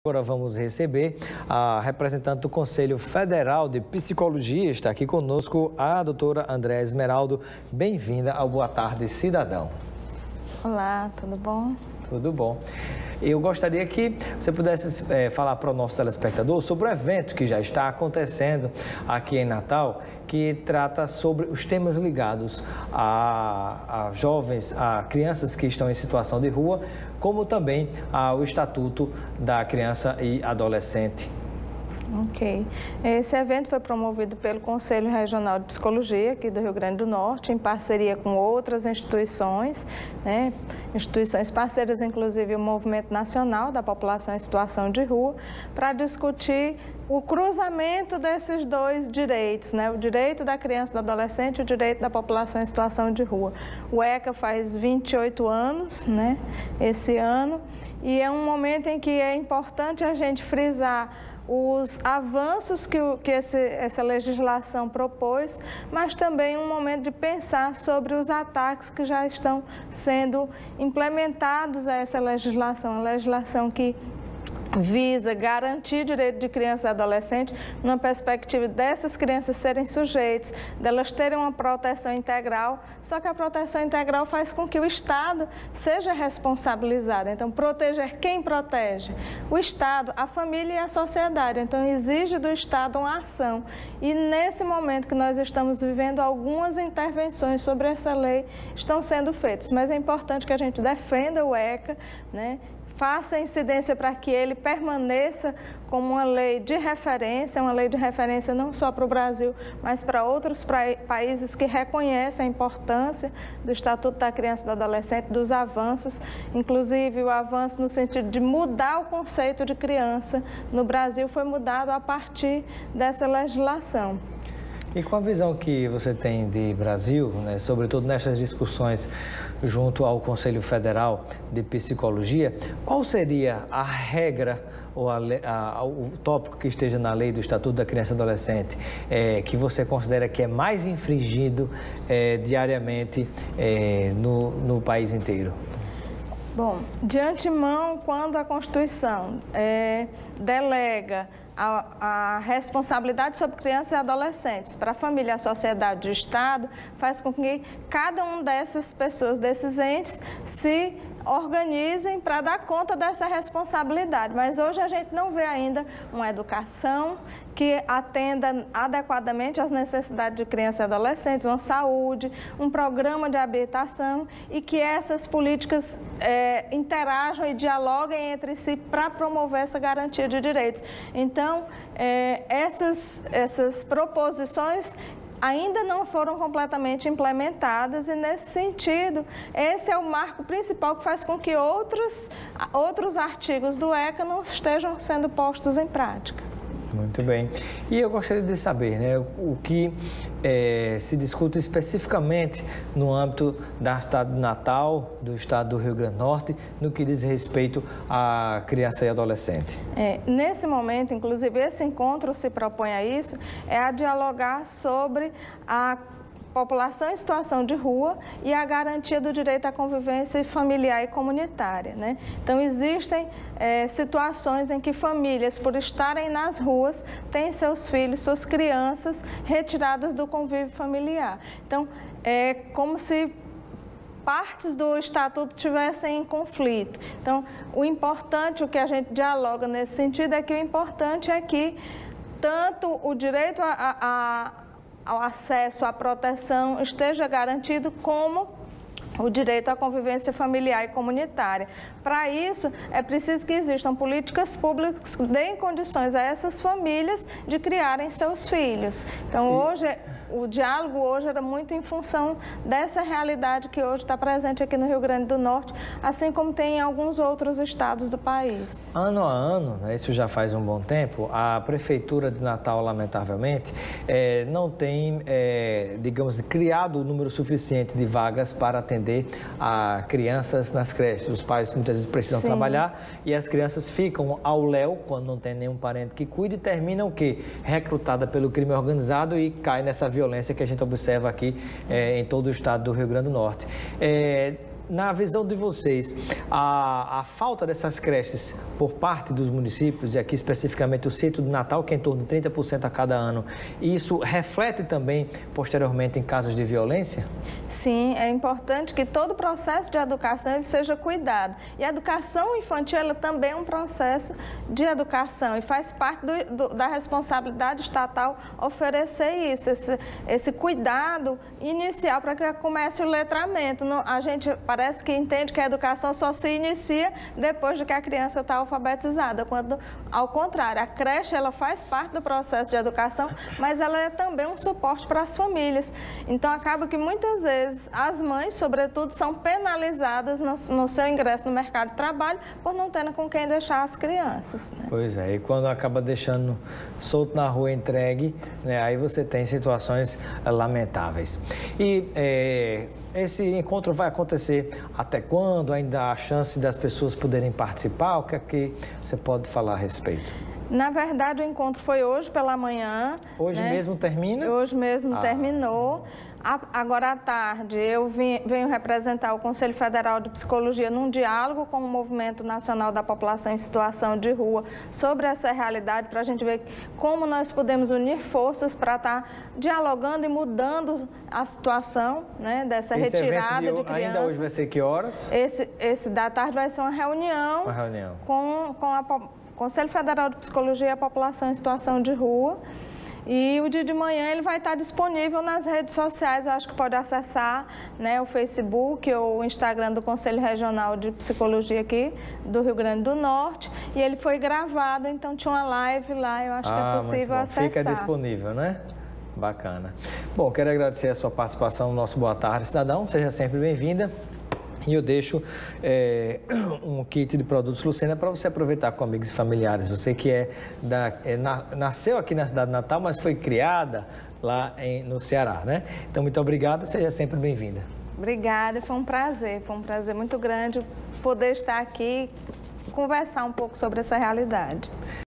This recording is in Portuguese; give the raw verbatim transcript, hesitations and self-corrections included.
Agora vamos receber a representante do Conselho Federal de Psicologia. Está aqui conosco a doutora Andréa Esmeraldo. Bem-vinda ao Boa Tarde, Cidadão. Olá, tudo bom? Tudo bom. Eu gostaria que você pudesse é, falar para o nosso telespectador sobre o evento que já está acontecendo aqui em Natal, que trata sobre os temas ligados a, a jovens, a crianças que estão em situação de rua, como também ao Estatuto da Criança e Adolescente. Ok. Esse evento foi promovido pelo Conselho Regional de Psicologia aqui do Rio Grande do Norte, em parceria com outras instituições, né? Instituições parceiras, inclusive o Movimento Nacional da População em Situação de Rua, para discutir o cruzamento desses dois direitos, né? O direito da criança e do adolescente e o direito da população em situação de rua. O ECA faz vinte e oito anos, né? Esse ano, e é um momento em que é importante a gente frisar os avanços que, que esse, essa legislação propôs, mas também um momento de pensar sobre os ataques que já estão sendo implementados a essa legislação, a legislação que visa garantir direito de crianças e adolescentes numa perspectiva dessas crianças serem sujeitos, delas terem uma proteção integral, só que a proteção integral faz com que o Estado seja responsabilizado. Então, proteger quem protege? O Estado, a família e a sociedade. Então, exige do Estado uma ação. E nesse momento que nós estamos vivendo, algumas intervenções sobre essa lei estão sendo feitas, mas é importante que a gente defenda o ECA, né? Faça incidência para que ele permaneça como uma lei de referência, uma lei de referência não só para o Brasil, mas para outros países que reconhecem a importância do Estatuto da Criança e do Adolescente, dos avanços, inclusive o avanço no sentido de mudar o conceito de criança no Brasil foi mudado a partir dessa legislação. E com a visão que você tem de Brasil, né, sobretudo nessas discussões junto ao Conselho Federal de Psicologia, qual seria a regra ou a, a, o tópico que esteja na lei do Estatuto da Criança e Adolescente é, que você considera que é mais infringido é, diariamente é, no, no país inteiro? Bom, de antemão, quando a Constituição é, delega A, a responsabilidade sobre crianças e adolescentes para a família, a sociedade e o Estado, faz com que cada um dessas pessoas, desses entes, se organizem para dar conta dessa responsabilidade. Mas hoje a gente não vê ainda uma educação que atenda adequadamente às necessidades de crianças e adolescentes, uma saúde, um programa de habitação e que essas políticas é, interajam e dialoguem entre si para promover essa garantia de direitos. Então, é, essas, essas proposições ainda não foram completamente implementadas e, nesse sentido, esse é o marco principal que faz com que outros, outros artigos do ECA não estejam sendo postos em prática. Muito bem. E eu gostaria de saber, né, o que é, se discute especificamente no âmbito da cidade de Natal, do estado do Rio Grande do Norte, no que diz respeito à criança e adolescente. É, nesse momento, inclusive, esse encontro se propõe a isso, é a dialogar sobre a população em situação de rua e a garantia do direito à convivência familiar e comunitária, né? Então, existem é, situações em que famílias, por estarem nas ruas, têm seus filhos, suas crianças retiradas do convívio familiar. Então, é como se partes do Estatuto estivessem em conflito. Então, o importante, o que a gente dialoga nesse sentido, é que o importante é que tanto o direito a, a, a ao acesso à proteção esteja garantido, como o direito à convivência familiar e comunitária. Para isso, é preciso que existam políticas públicas que deem condições a essas famílias de criarem seus filhos. Então, hoje, o diálogo hoje era muito em função dessa realidade que hoje está presente aqui no Rio Grande do Norte, assim como tem em alguns outros estados do país. Ano a ano, né, isso já faz um bom tempo, a Prefeitura de Natal, lamentavelmente, é, não tem, é, digamos, criado o número suficiente de vagas para atender a crianças nas creches. Os pais muitas vezes precisam Sim. trabalhar e as crianças ficam ao léu, quando não tem nenhum parente que cuide, e terminam o quê? Recrutada pelo crime organizado e cai nessa violência que a gente observa aqui é, em todo o estado do Rio Grande do Norte. É, na visão de vocês, a, a falta dessas creches por parte dos municípios, e aqui especificamente o Sítio do Natal, que é em torno de trinta por cento a cada ano, isso reflete também posteriormente em casos de violência? Sim, é importante que todo o processo de educação ele seja cuidado. E a educação infantil ela também é um processo de educação e faz parte do, do, da responsabilidade estatal oferecer isso, esse, esse cuidado inicial para que comece o letramento. Não, a gente parece que entende que a educação só se inicia depois de que a criança está alfabetizada, quando, ao contrário, a creche ela faz parte do processo de educação, mas ela é também um suporte para as famílias. Então, acaba que muitas vezes as mães, sobretudo, são penalizadas no, no seu ingresso no mercado de trabalho por não terem com quem deixar as crianças. Né? Pois é, e quando acaba deixando solto na rua entregue, né, aí você tem situações é, lamentáveis. E é, esse encontro vai acontecer até quando? Ainda há chance das pessoas poderem participar? O que é que você pode falar a respeito? Na verdade, o encontro foi hoje pela manhã. Hoje né? mesmo termina? Hoje mesmo ah. terminou. Agora à tarde, eu vim, venho representar o Conselho Federal de Psicologia num diálogo com o Movimento Nacional da População em Situação de Rua sobre essa realidade, para a gente ver como nós podemos unir forças para estar dialogando e mudando a situação né, dessa esse retirada de, de crianças. Ainda hoje vai ser que horas? Esse, esse da tarde vai ser uma reunião, uma reunião. com, com a Conselho Federal de Psicologia e a População em Situação de Rua. E o dia de manhã ele vai estar disponível nas redes sociais, eu acho que pode acessar né, o Facebook ou o Instagram do Conselho Regional de Psicologia aqui do Rio Grande do Norte. E ele foi gravado, então tinha uma live lá, eu acho ah, que é possível acessar. Fica disponível, né? Bacana. Bom, quero agradecer a sua participação no nosso Boa Tarde, Cidadão. Seja sempre bem-vinda. E eu deixo é, um kit de produtos Lucena para você aproveitar com amigos e familiares. Você que é da, é, na, nasceu aqui na cidade de Natal, mas foi criada lá em, no Ceará, né? Então, muito obrigado, seja sempre bem-vinda. Obrigada, foi um prazer, foi um prazer muito grande poder estar aqui e conversar um pouco sobre essa realidade.